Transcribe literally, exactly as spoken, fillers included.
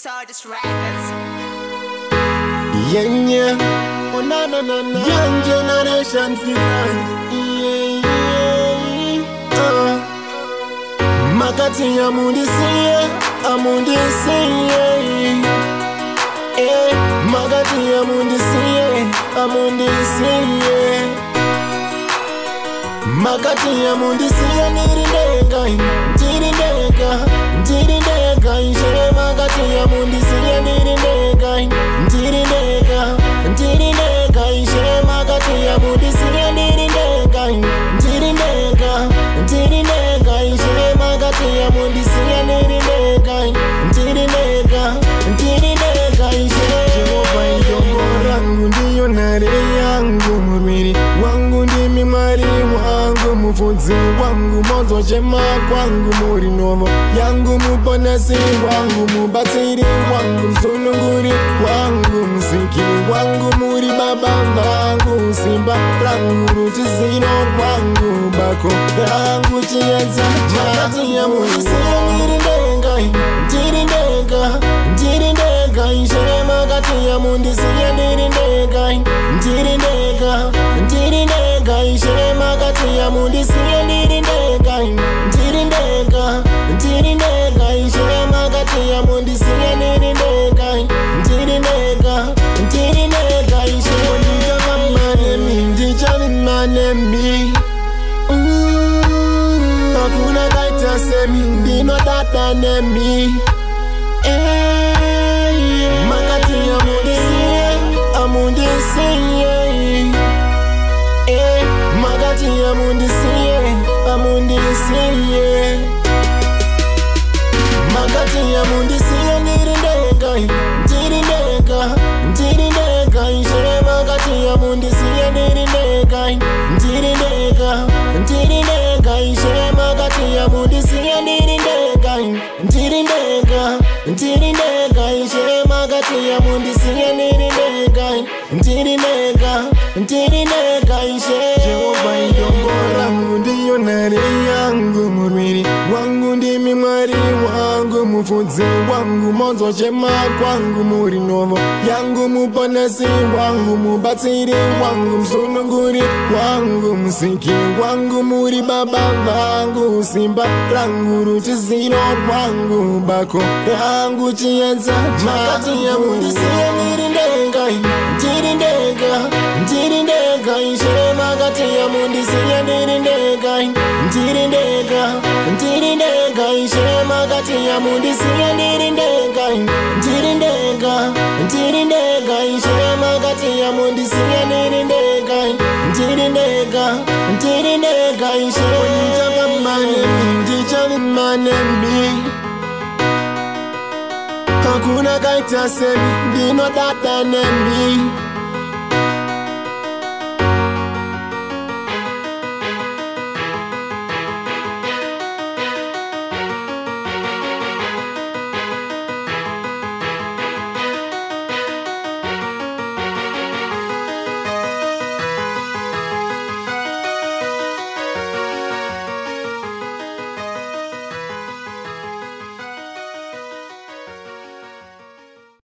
Sardis Records. Yeah, yeah. Oh, na, na, na, na. Young generation figures. Yeah, yeah. Uh. Makati ya mundi siye, amundi siye. Eh, makati ya mundi siye, amundi siye. Makati ya mundi siye nirindega, nirindega, nirindega. Ishe makati ya mundi siye nirindega, nirindega, nirindega. Ishe makati ya mundi siye nirindega, nirindega, nirindega. Ishe makati ya mundi siye nirindega, nirindega, nirindega. Ishe Jehova idongo rangu ndiyo nare yangu, murmiri wangu ndimi mari wangu, mufudzi wangu, mozo chema kwangu, muri novo yangu, muponesi wangu, mubatsiri wangu, msununguri wangu, msiki wangu, muri baba vangu, simba rangu, rutizino wangu, bako rangu chiedza makati ya mundi siye nirindega, ndirindega, ndirindega. Ishe makati ya mundi siye nirindega, ndirindega, ndirindega. Ishe makati ya mundi siye nirindega, ndirindega, ndirindega. Ishe makati ya mundi siye nirindega, ndirindega, ndirindega. Ishe ndija kamane mi, ndija mane mi. Hakuna kaita semi, ndino data nemi. Makati ya mundi siye, amundi siye. Eh, makati ya mundi siye, amundi siye. Makati ya mundi siye nirindega, ndirindega, ndirindega. Ishe makati ya mundi siye nirindega, ndirindega, ndirindega. Ishe makati ya mundi siye nirindega, ndirindega, ndirindega. Ishe makati ya mundi siye nirindega, ndirindega, ndirindega. Ishe Jehova idongo rangu ndiyo nare yangu, murmiri wangu ndimi mwari wangu, mufudzi wangu, mozo chema kwangu, muri novo yangu, muponesi wangu, mubatsiri wangu, msununguri wangu, msiki wangu, muri baba vangu, simba rangu, rutizino wangu, bako rangu chiedza makati ya mundi siye nirindega, ndirindega, ndirindega. Ishe makati ya mundi siye nirindega, ndirindega, ndirindega. Ishe makati ya mundi siye nirindega, ndirindega, ndirindega. Ishe makati ya mundi siye nirindega, ndirindega, ndirindega. Ishe ndija kamane mi, ndija mane mi. Hakuna kaita semi, ndino data nemi.